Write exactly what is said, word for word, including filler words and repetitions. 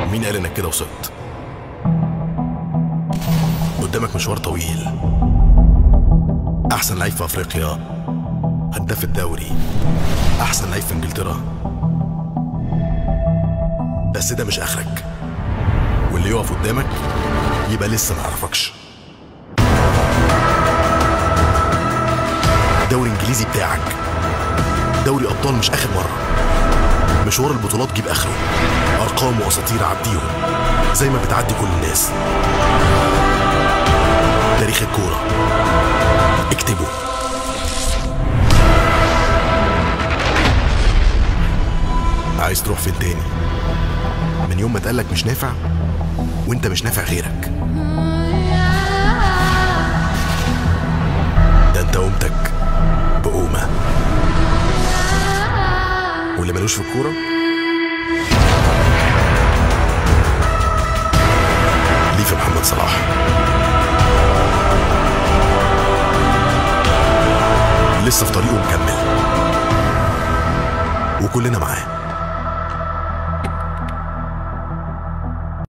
مين قال انك كده وصلت؟ قدامك مشوار طويل. احسن لعيب في افريقيا، هداف الدوري، احسن لعيب في انجلترا. بس ده مش اخرك، واللي يقف قدامك يبقى لسه ما يعرفكش. الدوري الانجليزي بتاعك دوري ابطال مش اخر مره. مشوار البطولات جيب اخره، ارقام واساطير عديهم زي ما بتعدي كل الناس. تاريخ الكوره اكتبه. عايز تروح فين تاني؟ من يوم ما اتقالك مش نافع وانت مش نافع غيرك. ده انت قومتك بقومه، واللي ملوش في الكوره ليه في محمد صلاح. لسه في طريقه مكمل وكلنا معاه.